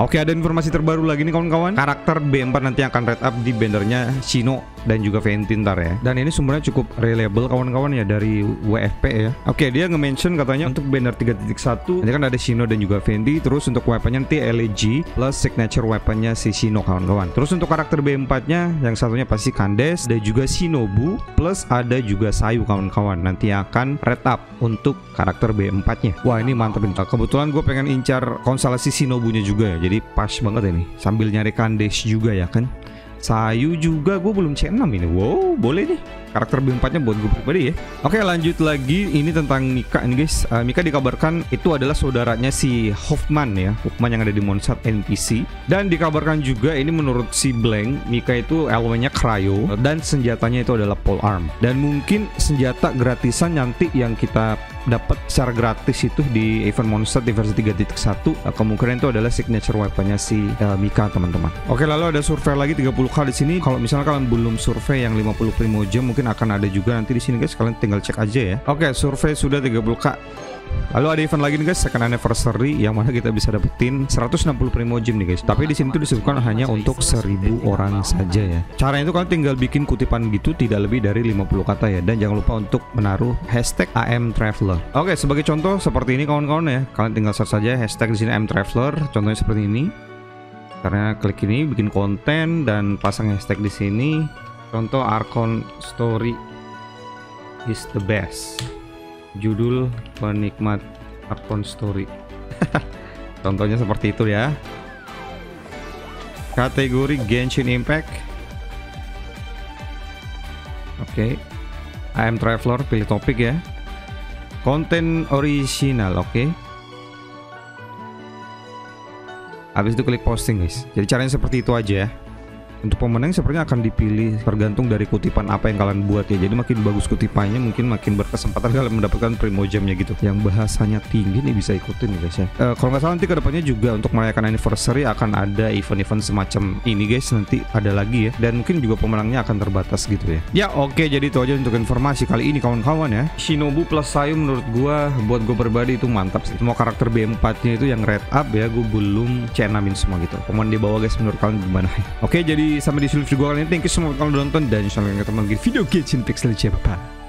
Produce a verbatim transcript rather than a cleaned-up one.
Oke, ada informasi terbaru lagi nih kawan-kawan. Karakter B empat nanti akan red up di bannernya Shino dan juga Venti ntar ya. Dan ini sumbernya cukup reliable kawan-kawan ya, dari W F P ya. Oke, dia nge-mention katanya untuk banner tiga titik satu nanti kan ada Shino dan juga Venti. Terus untuk weaponnya nanti L E G plus signature weaponnya si Shino kawan-kawan. Terus untuk karakter B empat nya yang satunya pasti Candace dan juga Shinobu, plus ada juga Sayu kawan-kawan. Nanti akan red up untuk karakter B empat nya. Wah, ini mantap nih. Kebetulan gue pengen incar konstelasi Shinobunya juga ya. Jadi pas banget ini sambil nyari Candace juga ya kan. Sayu juga gue belum C enam ini. Wow, boleh nih karakter B empat nya buat gue pribadi ya. Oke, lanjut lagi. Ini tentang Mika ini guys. uh, Mika dikabarkan itu adalah saudaranya si Hoffman ya, Hoffman yang ada di Mondstadt N P C. Dan dikabarkan juga ini menurut si Blank, Mika itu elemennya cryo dan senjatanya itu adalah polearm. Dan mungkin senjata gratisan nanti yang kita dapat secara gratis itu di event Mondstadt di versi tiga titik satu, uh, kemungkinan itu adalah signature weaponnya si uh, Mika teman-teman. Oke, lalu ada survei lagi tiga puluh K di sini. Kalau misalnya kalian belum survei yang lima puluh Primogems, mungkin akan ada juga nanti di sini guys. Kalian tinggal cek aja ya. Oke, survei sudah tiga puluh K. Lalu ada event lagi nih guys, second anniversary, yang mana kita bisa dapetin seratus enam puluh Primogems nih guys. Tapi di sini tuh disebutkan hanya untuk seribu orang saja ya. Caranya itu kalian tinggal bikin kutipan gitu, tidak lebih dari lima puluh kata ya. Dan jangan lupa untuk menaruh hashtag A M Traveler. Oke, sebagai contoh seperti ini kawan-kawan ya. Kalian tinggal search saja hashtag di sini A M Traveler. Contohnya seperti ini. Karena klik ini bikin konten dan pasang hashtag di sini. Contoh Archon Story is the best. Judul penikmat Archon Story. Contohnya seperti itu ya. Kategori Genshin Impact. Oke, okay. I am Traveler, pilih topik ya. Konten original, oke. Okay. Habis itu klik posting guys. Jadi caranya seperti itu aja ya. Untuk pemenang sepertinya akan dipilih tergantung dari kutipan apa yang kalian buat ya. Jadi makin bagus kutipannya, mungkin makin berkesempatan kalian mendapatkan Primogemnya gitu. Yang bahasanya tinggi nih bisa ikutin nih guys ya. uh, Kalau nggak salah nanti kedepannya juga untuk merayakan anniversary akan ada event-event semacam ini guys. Nanti ada lagi ya. Dan mungkin juga pemenangnya akan terbatas gitu ya. Ya oke, okay, jadi itu aja untuk informasi kali ini kawan-kawan ya. Shinobu plus Sayu menurut gua, buat gue pribadi itu mantap sih. Semua karakter B empat nya itu yang red up ya, gue belum C enam-in semua gitu. Komen di bawah guys menurut kalian gimana. Oke, okay, jadi sampai di video gue kali ini. Thank you semua kalian udah nonton, dan sampai ketemu lagi di video Genshin Impact selanjutnya. Bye.